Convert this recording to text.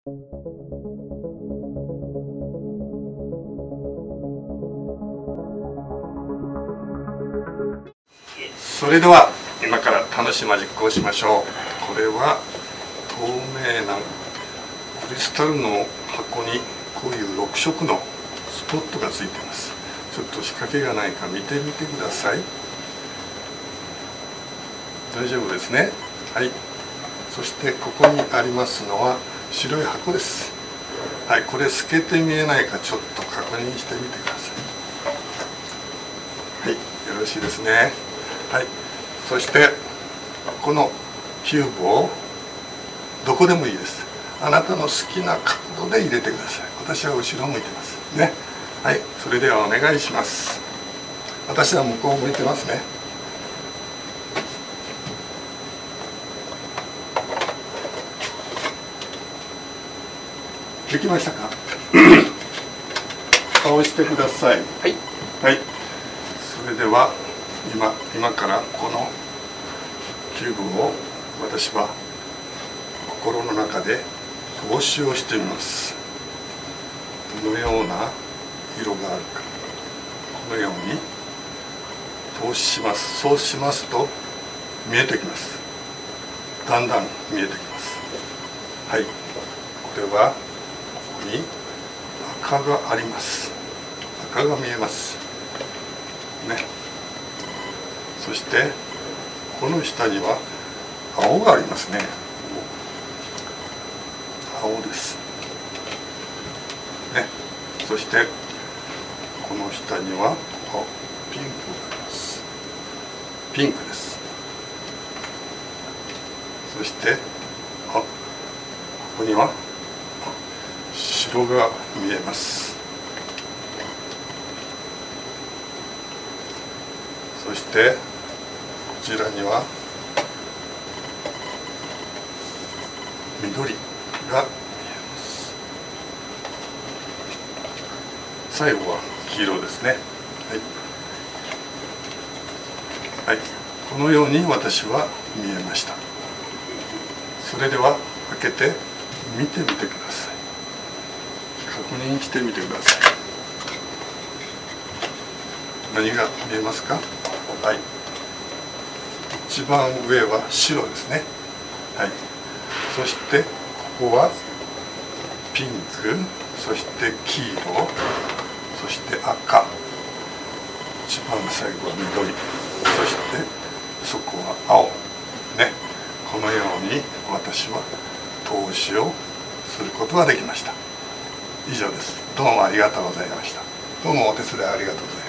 それでは今から楽しマジックをしましょう。これは透明なクリスタルの箱にこういう6色のスポットがついています。ちょっと仕掛けがないか見てみてください。大丈夫ですね。はい。そしてここにありますのは白い箱です。はい、これ透けて見えないかちょっと確認してみてください。はい、よろしいですね。はい、そしてこのキューブをどこでもいいです。あなたの好きな角度で入れてください。私は後ろ向いてますね。はい、それではお願いします。私は向こう向いてますね。できましたか？倒してください。はい。はい。それでは今からこのキューブを私は心の中で投資をしてみます。どのような色があるか、このように投資します。そうしますと見えてきます。だんだん見えてきます。はい。これはここに赤があります。赤が見えますね。そしてこの下には青がありますね。青ですね。そしてこの下にはピンクがあります。ピンクです。そしてここには白が見えます。そしてこちらには緑が見えます。最後は黄色ですね。はい、はい、このように私は見えました。それでは開けて見てみてください。確認してみてください。何が見えますか？はい、一番上は白ですね。はい、そしてここはピンク、そして黄色、そして赤、一番最後は緑、そしてそこは青ね。このように私は投資をすることができました。以上です。どうもありがとうございました。どうもお手伝いありがとうございました。